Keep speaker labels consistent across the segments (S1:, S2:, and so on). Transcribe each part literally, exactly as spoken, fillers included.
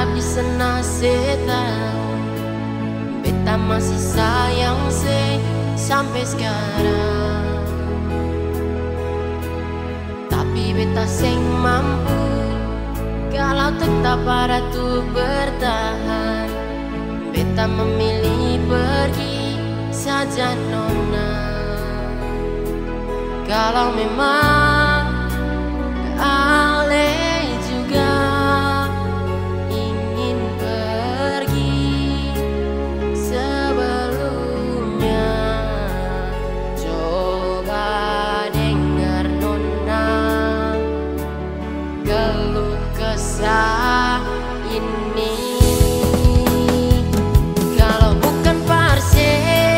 S1: Tapi senasib beta masih sayang se sampai sekarang. Tapi beta sing mampu kalau tetap ada tuh bertahan. Beta memilih pergi saja nona. Kalau memang Ale juga ingin pergi sebelumnya, coba dengar nona keluh kesah ini. Kalau bukan Parse,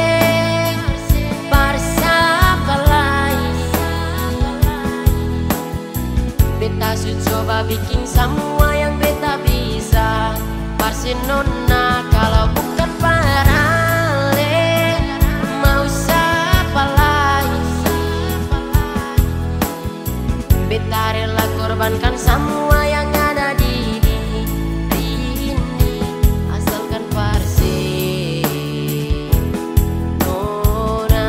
S1: Parsa apa lain? Beta su coba bikin semua yang beta bisa. Parse nona, kalau bukan Parale, mau siapa lain? Beta rela korbankan semua yang ada di diri ini, asalkan Parse nona.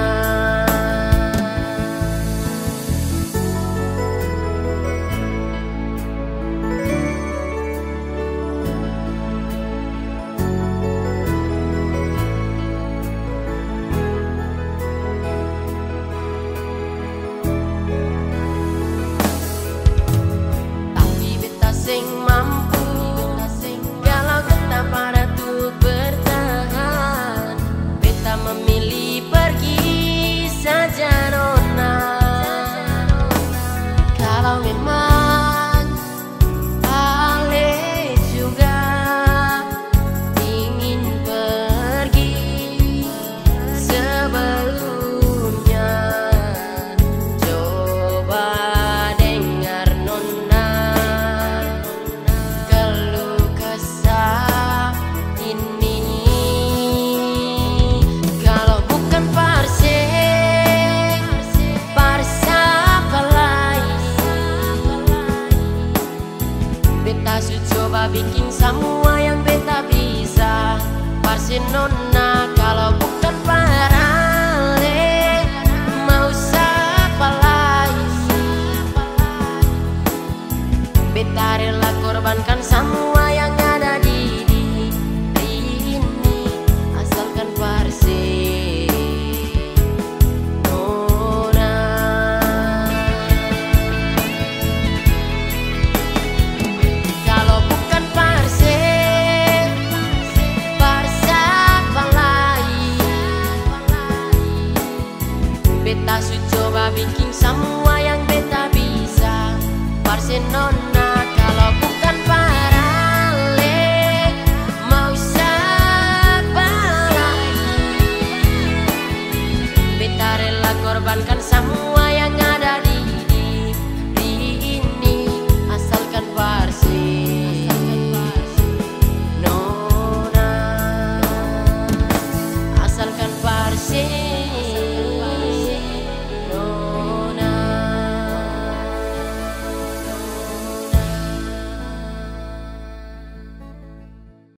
S1: Sing mampu kalau tetap ada tuh bertahan. Beta memilih pergi saja nona. Kalau memang Ale juga ingin pergi sebelumnya, coba dengar nona keluh kesah ini. Kalau bukan Parse, Parsa apa lain? Beta su coba bikin semua yang beta bisa. Parse nona, kalau bukan Parale, mau siapa lain? Beta rela korbankan semua yang ada di diri ini, asalkan Parse nona. Kalau bukan Parse, Parsa apa lain? Beta su coba bikin semua yang beta bisa. Parse nona, kalau bukan Parale, mau siapa lagi? Beta rela korbankan